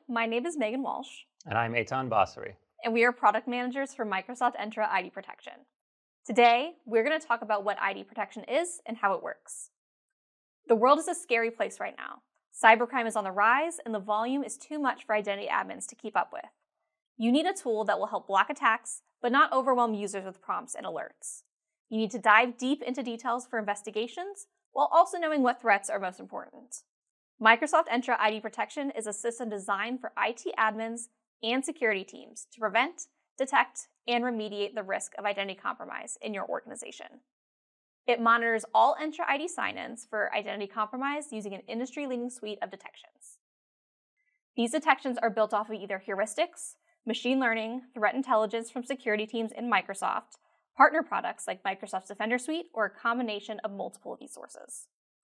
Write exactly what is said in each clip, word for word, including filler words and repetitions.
my name is Megan Walsh. And I'm Eitan Basri. And we are product managers for Microsoft Entra I D Protection. Today, we're going to talk about what I D protection is and how it works. The world is a scary place right now. Cybercrime is on the rise, and the volume is too much for identity admins to keep up with. You need a tool that will help block attacks, but not overwhelm users with prompts and alerts. You need to dive deep into details for investigations, while also knowing what threats are most important. Microsoft Entra I D Protection is a system designed for I T admins and security teams to prevent, detect, and remediate the risk of identity compromise in your organization. It monitors all Entra I D sign-ins for identity compromise using an industry-leading suite of detections. These detections are built off of either heuristics, machine learning, threat intelligence from security teams in Microsoft, partner products like Microsoft's Defender Suite, or a combination of multiple of these sources.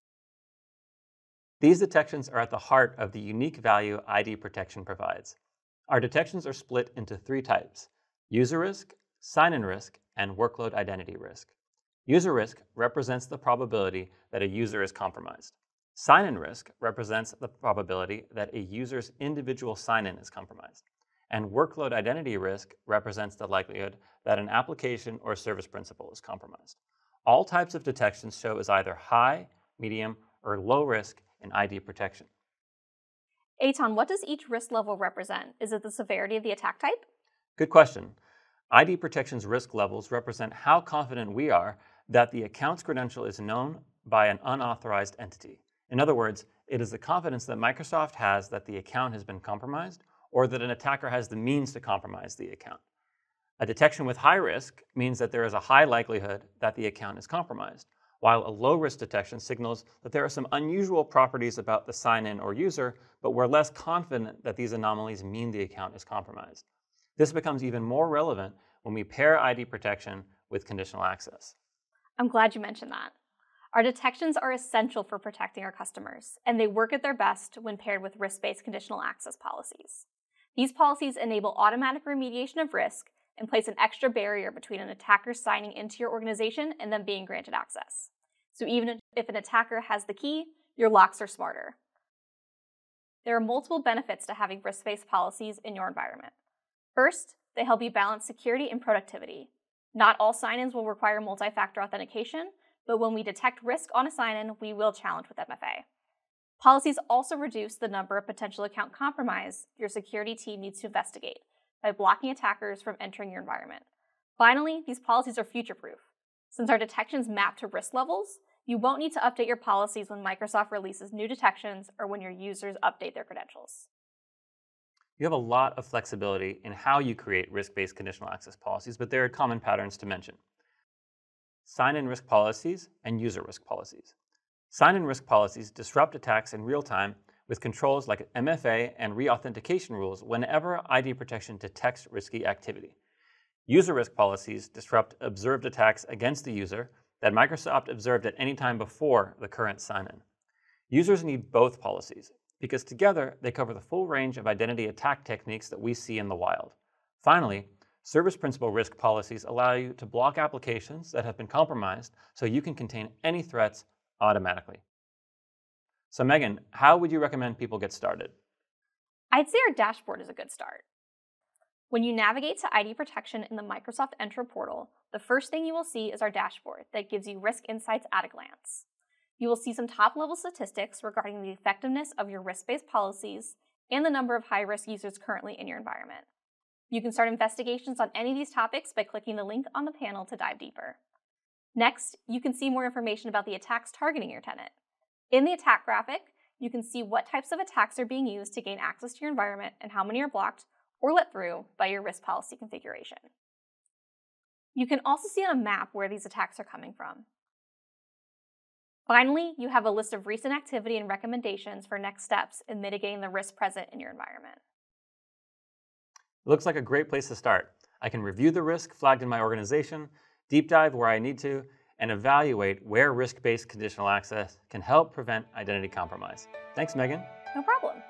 These detections are at the heart of the unique value I D protection provides. Our detections are split into three types: user risk, sign-in risk, and workload identity risk. User risk represents the probability that a user is compromised. Sign-in risk represents the probability that a user's individual sign-in is compromised. And workload identity risk represents the likelihood that an application or service principal is compromised. All types of detections show as either high, medium, or low risk in I D protection. Eitan, what does each risk level represent? Is it the severity of the attack type? Good question. I D protection's risk levels represent how confident we are that the account's credential is known by an unauthorized entity. In other words, it is the confidence that Microsoft has that the account has been compromised, or that an attacker has the means to compromise the account. A detection with high risk means that there is a high likelihood that the account is compromised, while a low-risk detection signals that there are some unusual properties about the sign-in or user, but we're less confident that these anomalies mean the account is compromised. This becomes even more relevant when we pair I D protection with conditional access. I'm glad you mentioned that. Our detections are essential for protecting our customers, and they work at their best when paired with risk-based conditional access policies. These policies enable automatic remediation of risk and place an extra barrier between an attacker signing into your organization and them being granted access. So even if an attacker has the key, your locks are smarter. There are multiple benefits to having risk-based policies in your environment. First, they help you balance security and productivity. Not all sign-ins will require multi-factor authentication, but when we detect risk on a sign-in, we will challenge with M F A. Policies also reduce the number of potential account compromise your security team needs to investigate by blocking attackers from entering your environment. Finally, these policies are future-proof. Since our detections map to risk levels, you won't need to update your policies when Microsoft releases new detections or when your users update their credentials. You have a lot of flexibility in how you create risk-based conditional access policies, but there are common patterns to mention: sign-in risk policies and user risk policies. Sign-in risk policies disrupt attacks in real time with controls like M F A and re-authentication rules whenever I D protection detects risky activity. User risk policies disrupt observed attacks against the user that Microsoft observed at any time before the current sign-in. Users need both policies because together they cover the full range of identity attack techniques that we see in the wild. Finally, service principal risk policies allow you to block applications that have been compromised so you can contain any threats automatically. So Megan, how would you recommend people get started? I'd say our dashboard is a good start. When you navigate to I D protection in the Microsoft Entra portal, the first thing you will see is our dashboard that gives you risk insights at a glance. You will see some top-level statistics regarding the effectiveness of your risk-based policies and the number of high-risk users currently in your environment. You can start investigations on any of these topics by clicking the link on the panel to dive deeper. Next, you can see more information about the attacks targeting your tenant. In the attack graphic, you can see what types of attacks are being used to gain access to your environment and how many are blocked or let through by your risk policy configuration. You can also see on a map where these attacks are coming from. Finally, you have a list of recent activity and recommendations for next steps in mitigating the risk present in your environment. It looks like a great place to start. I can review the risk flagged in my organization, deep dive where I need to, and evaluate where risk-based conditional access can help prevent identity compromise. Thanks, Megan. No problem.